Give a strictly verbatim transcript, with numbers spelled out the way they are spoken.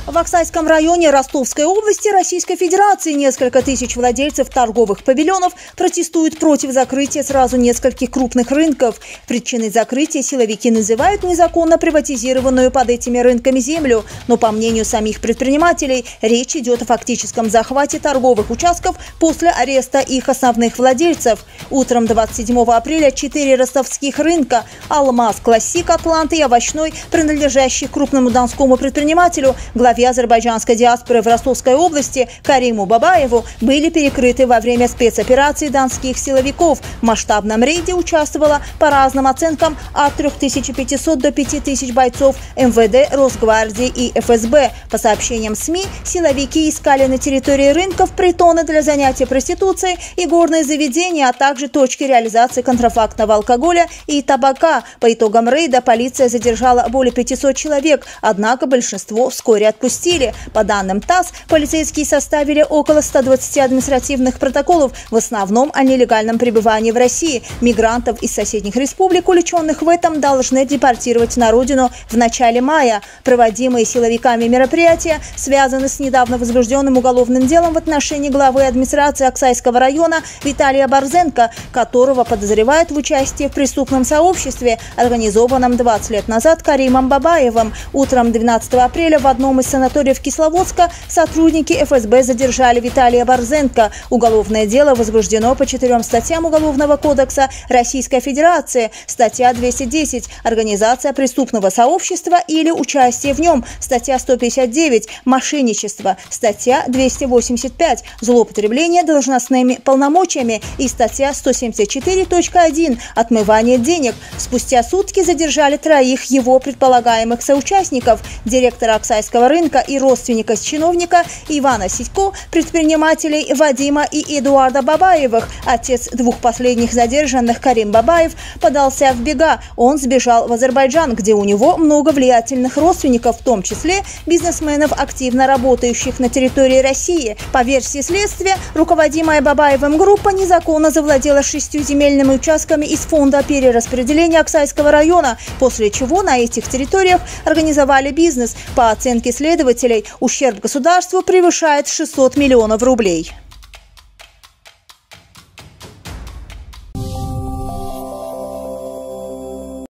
В Аксайском районе Ростовской области Российской Федерации несколько тысяч владельцев торговых павильонов протестуют против закрытия сразу нескольких крупных рынков. Причиной закрытия силовики называют незаконно приватизированную под этими рынками землю. Но, по мнению самих предпринимателей, речь идет о фактическом захвате торговых участков после ареста их основных владельцев. Утром двадцать седьмого апреля четыре ростовских рынка – Алмаз, Классик, Атлант и Овощной, принадлежащих крупному донскому предпринимателю, главе азербайджанской диаспоры в Ростовской области Кариму Бабаеву, были перекрыты во время спецоперации донских силовиков. В масштабном рейде участвовало, по разным оценкам, от трёх тысяч пятисот до пяти тысяч бойцов эм вэ дэ, Росгвардии и эф эс бэ. По сообщениям СМИ, силовики искали на территории рынков притоны для занятия проституцией и горные заведения, а также точки реализации контрафактного алкоголя и табака. По итогам рейда полиция задержала более пятисот человек, однако большинство вскоре отпустили. По данным ТАСС, полицейские составили около ста двадцати административных протоколов, в основном о нелегальном пребывании в России. Мигрантов из соседних республик, увлеченных в этом, должны депортировать на родину в начале мая. Проводимые силовиками мероприятия связаны с недавно возбужденным уголовным делом в отношении главы администрации Аксайского района Виталия Борзенко, которого подозревают в участии в преступном сообществе, организованном двадцать лет назад Каримом Бабаевым. Утром двенадцатого апреля в одном из санаториев Кисловодска сотрудники эф эс бэ задержали Виталия Борзенко. Уголовное дело возбуждено по четырем статьям Уголовного кодекса Российской Федерации. Статья двести десять – организация преступного сообщества или участие в нем. Статья сто пятьдесят девять – мошенничество. Статья двести восемьдесят пять – злоупотребление должностными полномочиями. И статья сто семьдесят четыре точка один – отмывание денег. Спустя сутки задержали троих его предполагаемых соучастников – директора Аксайского рынка и родственника чиновника Ивана Сидько, предпринимателей Вадима и Эдуарда Бабаевых. Отец двух последних задержанных, Карим Бабаев, подался в бега. Он сбежал в Азербайджан, где у него много влиятельных родственников, в том числе бизнесменов, активно работающих на территории России. По версии следствия, руководимая Бабаевым группа незаконно завладела шестью земельными участками из фонда перераспределения Аксайского района, после чего на этих территориях организовали бизнес. По оценке следователей, ущерб государству превышает шестьсот миллионов рублей.